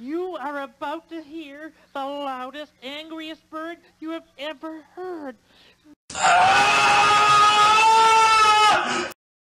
You are about to hear the loudest, angriest bird you have ever heard.